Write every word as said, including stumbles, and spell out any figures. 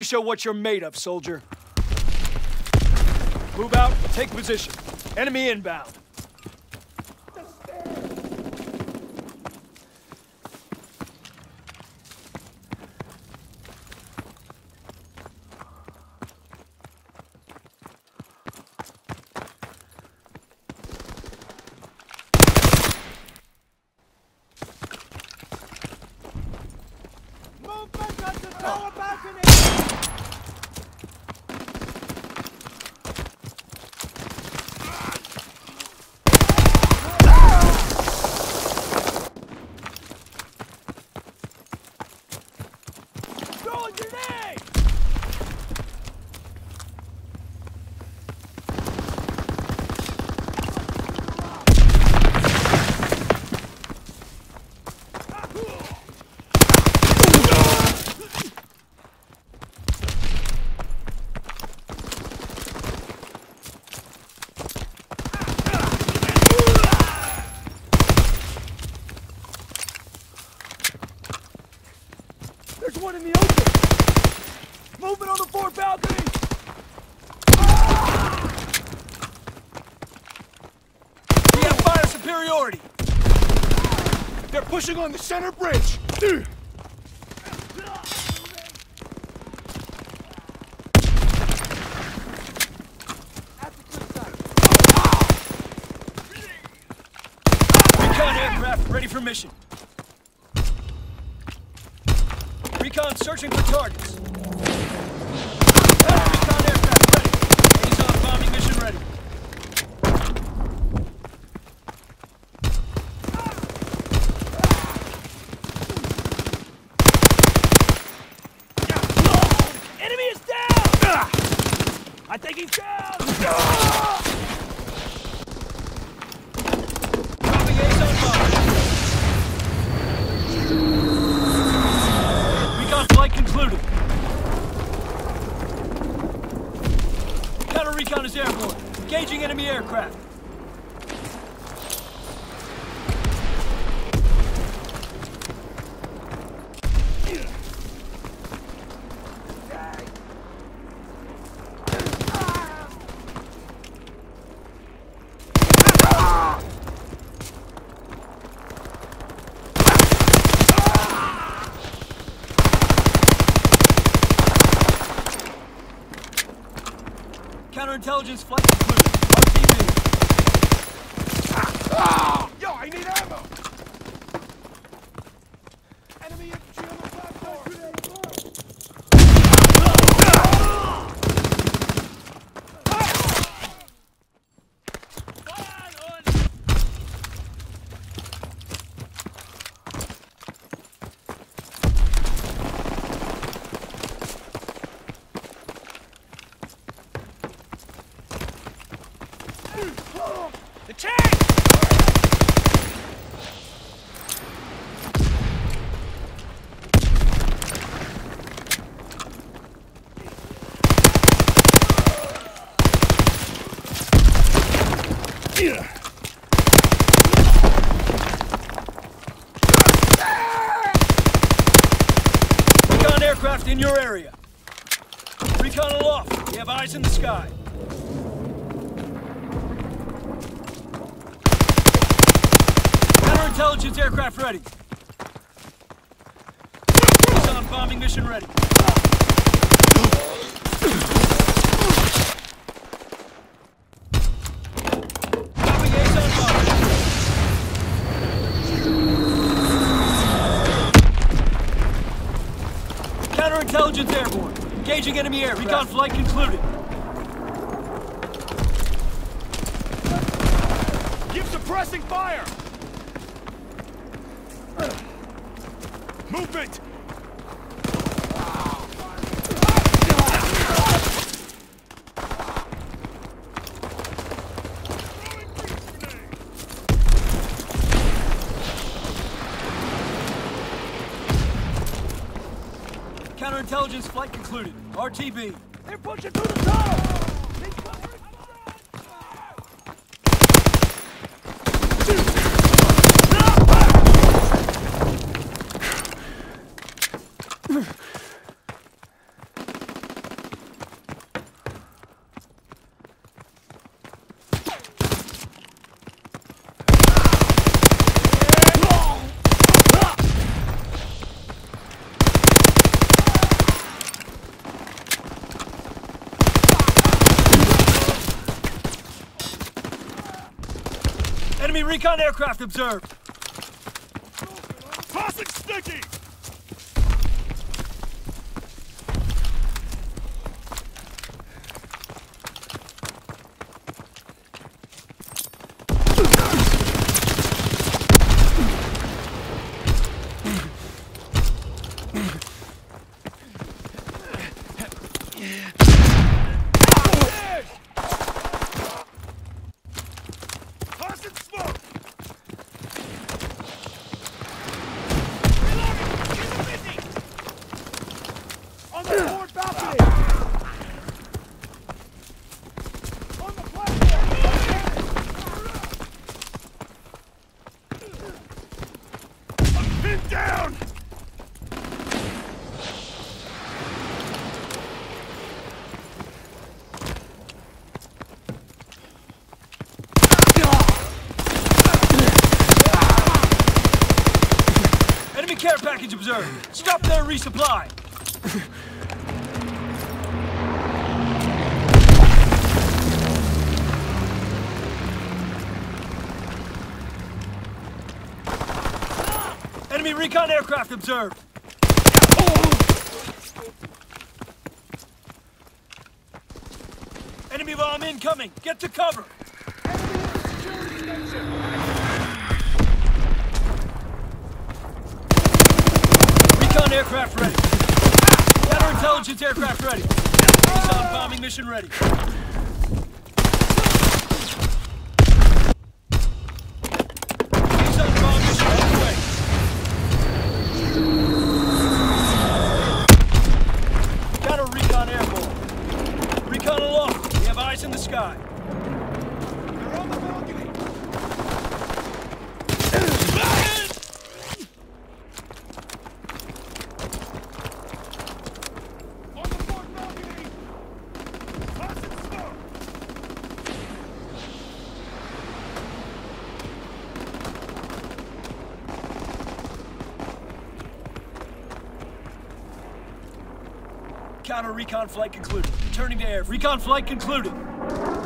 show what you're made of, soldier. Move out, take position. Enemy inbound. There's one in the open! Movement on the fort balcony! We have fire superiority! They're pushing on the center bridge! Recon aircraft ready for mission. Recon searching for targets. Recon aircraft ready. Liaison bombing mission ready. Enemy is down! I think he's down! Dropping liaison bomb. Flight concluded. Counter recon is airborne. Engaging enemy aircraft. Counterintelligence flight concluded. R T B. Ah! Yo, I need ammo! Enemy infantry on the platform! The tank! Recon aircraft in your area. Recon aloft. We have eyes in the sky. Intelligence aircraft ready. Liaison bombing mission ready. Dropping liaison bomb. Counterintelligence airborne. Engaging enemy air. Recon flight concluded. Give suppressing fire! Movement! Counterintelligence flight concluded. R T B. They're pushing through the tunnel! Enemy recon aircraft observed. Tossing sticky! Tossing smoke! On the forward balcony! On the platform! I'm pinned down! Enemy care package observed. Stop there, resupply. Enemy recon aircraft observed. Enemy bomb incoming. Get to cover. Recon aircraft ready. Counterintelligence aircraft ready. Recon bombing mission ready. Recon bomb mission underway. Counter recon airborne. Recon aloft. We have eyes in the sky. They're on the balcony! On the fourth balcony! Tossing smoke! Counter recon flight concluded. Returning to air. Recon flight concluded.